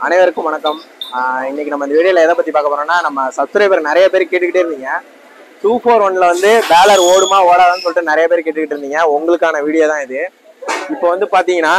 அனைவருக்கும் வணக்கம். இன்னைக்கு நம்ம இந்த வீடியோவில் எதை பற்றி பார்க்க போறோம்னா, நம்ம சப்ஸ்கிரைபர் நிறைய பேர் கேட்டுக்கிட்டே இருந்தீங்க. 241 வந்து பேலர் ஓடுமா ஓடாதான்னு சொல்லிட்டு நிறைய பேர் கேட்டுக்கிட்டு இருந்தீங்க. உங்களுக்கான வீடியோ தான் இது. இப்போ வந்து பார்த்தீங்கன்னா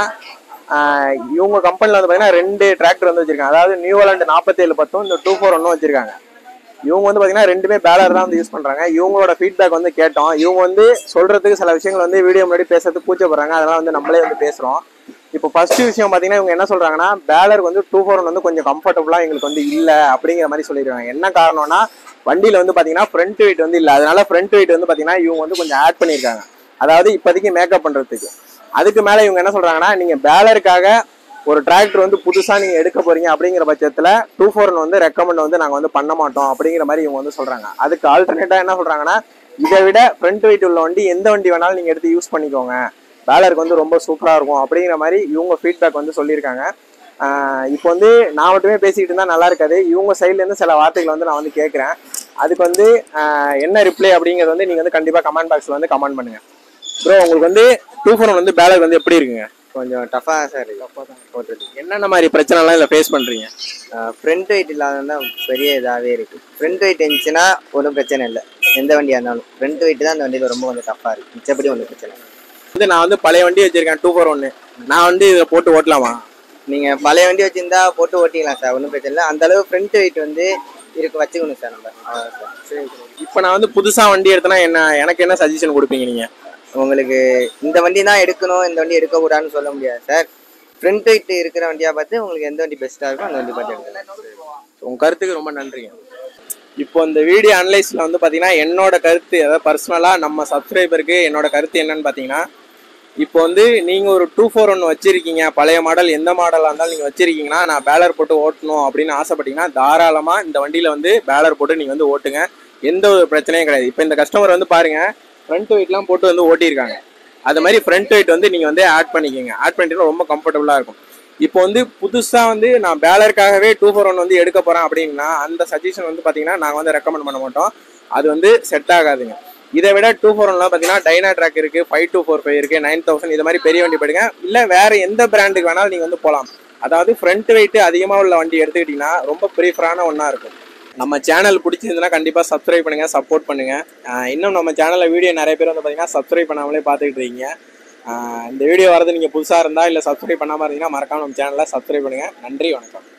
இவங்க கம்பெனியில் வந்து பார்த்தீங்கன்னா 2 டிராக்டர் வந்து வச்சிருக்காங்க. அதாவது நியூவலாண்ட் 4710 இந்த 241 வச்சிருக்காங்க. இவங்க வந்து பார்த்தீங்கன்னா ரெண்டுமே பேலர் தான் வந்து யூஸ் பண்ணுறாங்க. இவங்களோட ஃபீட்பேக் வந்து கேட்டோம். இவங்க வந்து சொல்கிறதுக்கு சில விஷயங்கள் வந்து வீடியோ முன்னாடி பேசுறதுக்கு கூச்சப்படுறாங்க. அதெல்லாம் வந்து நம்மளே வந்து பேசுகிறோம். இப்போ ஃபர்ஸ்ட் விஷயம் பார்த்தீங்கன்னா இவங்க என்ன சொல்கிறாங்கன்னா, பேலர் வந்து 241 வந்து கொஞ்சம் கம்ஃபர்டபுளாக எங்களுக்கு வந்து இல்லை அப்படிங்கிற மாதிரி சொல்லிடுறாங்க. என்ன காரணம்னா, வண்டியில் வந்து பார்த்தீங்கன்னா ஃப்ரண்ட் வெயிட் வந்து இல்லை. அதனால ஃப்ரண்ட் வெயிட் வந்து பார்த்தீங்கன்னா இவங்க வந்து கொஞ்சம் ஆட் பண்ணியிருக்காங்க. அதாவது இப்போதைக்கு மேக்கப் பண்ணுறதுக்கு. அதுக்கு மேலே இவங்க என்ன சொல்கிறாங்கன்னா, நீங்கள் பேலருக்காக ஒரு டிராக்டர் வந்து புதுசாக நீங்கள் எடுக்க போறீங்க அப்படிங்கிற பட்சத்தில் 241 வந்து ரெக்கமெண்ட் வந்து நாங்கள் வந்து பண்ண மாட்டோம் அப்படிங்கிற மாதிரி இவங்க வந்து சொல்கிறாங்க. அதுக்கு ஆல்டர்னேட்டாக என்ன சொல்கிறாங்கன்னா, இதை விட ஃப்ரண்ட் வெயிட் உள்ள வண்டி எந்த வண்டி வேணாலும் நீங்கள் எடுத்து யூஸ் பண்ணிக்கோங்க, பேலருக்கு வந்து ரொம்ப சூப்பராக இருக்கும் அப்படிங்கிற மாதிரி இவங்க ஃபீட்பேக் வந்து சொல்லியிருக்காங்க. இப்போ வந்து நான் மட்டுமே பேசிக்கிட்டு இருந்தால் நல்லா இருக்காது. இவங்க சைட்லேருந்து சில வார்த்தைகளை வந்து நான் வந்து கேட்குறேன். அதுக்கு வந்து என்ன ரிப்ளை அப்படிங்கிறது வந்து நீங்கள் வந்து கண்டிப்பாக கமெண்ட் பாக்ஸில் வந்து கமெண்ட் பண்ணுங்கள். ப்ரோ, உங்களுக்கு வந்து 241 வந்து பேலர் வந்து எப்படி இருக்குங்க? கொஞ்சம் டஃபாக தான் சார் இருக்குது. என்னென்ன மாதிரி பிரச்சனைலாம் இதில் ஃபேஸ் பண்ணுறீங்க? ஃப்ரண்ட் வெயிட் இல்லாதான் பெரிய இதாகவே இருக்குது. ஃப்ரண்ட் வெயிட் இருந்துச்சுன்னா ஒன்றும் பிரச்சனை இல்லை, எந்த வண்டியாக இருந்தாலும். ஃப்ரண்ட் வெயிட் தான் அந்த வண்டியில் ரொம்ப கொஞ்சம் டஃப்பாக இருக்குது. மிச்சப்படி ஒன்றும் பிரச்சனை இல்லை. வந்து நான் வந்து பழைய வண்டி வச்சிருக்கேன் 241. நான் வந்து இதை போட்டு ஓட்டலாமா? நீங்கள் பழைய வண்டி வச்சுருந்தா போட்டு ஓட்டிக்கலாம் சார், ஒன்றும் பிரச்சனை இல்லை. அந்தளவு ஃப்ரண்ட் வெயிட் வந்து வச்சுக்கணும் சார் நம்ம. சார் சரி. இப்போ நான் வந்து புதுசாக வண்டி எடுத்தேன்னா எனக்கு என்ன சஜஷன் கொடுப்பீங்க நீங்கள்? உங்களுக்கு இந்த வண்டி தான் எடுக்கணும், இந்த வண்டி எடுக்கக்கூடாதுன்னு சொல்ல முடியாது சார். ஃப்ரண்ட் வெயிட் இருக்கிற வண்டியாக பார்த்து உங்களுக்கு எந்த வண்டி பெஸ்ட்டாக இருக்கோ அந்த வண்டி பார்த்து எடுக்கலாம். உங்கள் கருத்துக்கு ரொம்ப நன்றிங்க. இப்போ இந்த வீடியோ அனலைஸில் வந்து பார்த்தீங்கன்னா என்னோட கருத்து, அதாவது பர்சனலாக நம்ம சப்ஸ்கிரைபருக்கு என்னோட கருத்து என்னன்னு பார்த்தீங்கன்னா, இப்போ வந்து நீங்கள் ஒரு 241 வச்சுருக்கீங்க, பழைய மாடல் எந்த மாடலாக இருந்தாலும் நீங்கள் வச்சுருக்கீங்கன்னா, நான் பேலர் போட்டு ஓட்டணும் அப்படின்னு ஆசைப்பட்டீங்கன்னா தாராளமாக இந்த வண்டியில் வந்து பேலர் போட்டு நீங்கள் வந்து ஓட்டுங்க. எந்த ஒரு பிரச்சனையும் கிடையாது. இப்போ இந்த கஸ்டமர் வந்து பாருங்கள், ஃப்ரண்ட் வெயிட்லாம் போட்டு வந்து ஓட்டியிருக்காங்க. அது மாதிரி ஃப்ரண்ட் வெயிட் வந்து நீங்கள் வந்து ஆட் பண்ணிக்கோங்க. ஆட் பண்ணிட்டீங்கன்னா ரொம்ப கம்ஃபர்டபுளாக இருக்கும். இப்போ வந்து புதுசாக வந்து நான் பேலருக்காகவே 241 வந்து எடுக்க போகிறேன் அப்படின்னா அந்த சஜஷன் வந்து பார்த்தீங்கன்னா நாங்கள் வந்து ரெக்கமெண்ட் பண்ண மாட்டோம். அது வந்து செட் ஆகாதுங்க. இதை விட 241லாம் பார்த்தீங்கன்னா டைனா ட்ராக் இருக்குது, 5245 இருக்குது, 9000 இது மாதிரி பெரிய வண்டி போயிடுங்க. இல்லை வேறு எந்த பிராண்டுக்கு வேணாலும் நீங்கள் வந்து போகலாம். அதாவது ஃப்ரண்ட் வெயிட் அதிகமாக உள்ள வண்டி எடுத்துக்கிட்டிங்கன்னா ரொம்ப ப்ரீஃபரான ஒன்றா இருக்கும். நம்ம சேனல் பிடிச்சிருந்துன்னா கண்டிப்பாக சப்ஸ்கிரைப் பண்ணுங்கள், சப்போர்ட் பண்ணுங்கள். இன்னும் நம்ம சேனலில் வீடியோ நிறைய பேர் வந்து பார்த்தீங்கன்னா சப்ஸ்கிரைப் பண்ணாமலே பார்த்துக்கிட்டு இருக்கீங்க. இந்த வீடியோ வரது நீங்கள் புதுசாக இருந்தால் இல்லை சப்ஸ்கிரைப் பண்ணாமல் இருந்தீங்கன்னா மறக்காமல் நம்ம சேனலை சப்ஸ்கிரைப் பண்ணுங்கள். நன்றி, வணக்கம்.